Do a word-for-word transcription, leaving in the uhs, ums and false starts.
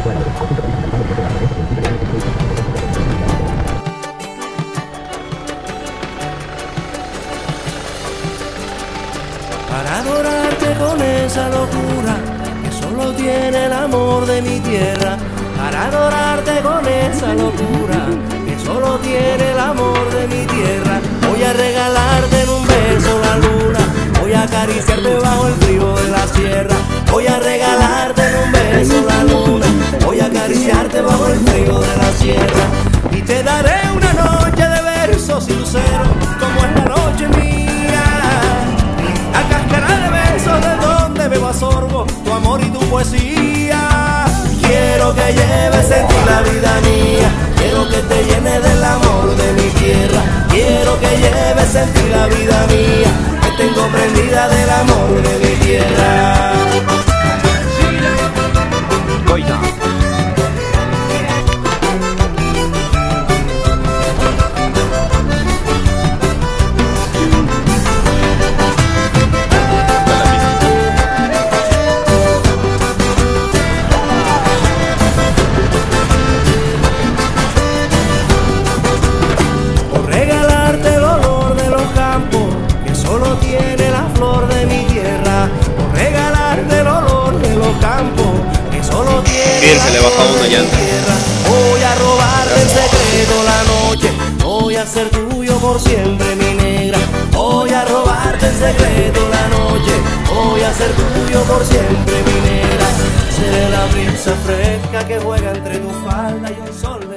Para adorarte con esa locura que solo tiene el amor de mi tierra. Para adorarte con esa locura que solo tiene el amor de mi tierra. Voy a regalarte en un beso la luna, voy a acariciarte bajo el frío de la sierra. Voy a regalarte en un beso la luna, voy a acariciarte bajo el frío de la sierra. Y te daré una noche de versos y luceros como es la noche mía. La cáscara de besos de donde bebo a sorbo tu amor y tu poesía. Quiero que lleves en ti la vida mía, quiero que te llene del amor de mi tierra. Quiero que lleves en ti la vida mía, que tengo prendida del amor de mi tierra. Goya. Se le baja una llanta. Voy a robarte en secreto la noche, voy a ser tuyo por siempre mi negra. Voy a robarte en secreto la noche, voy a ser tuyo por siempre mi negra. Seré la brisa fresca que juega entre tu falda y un sol de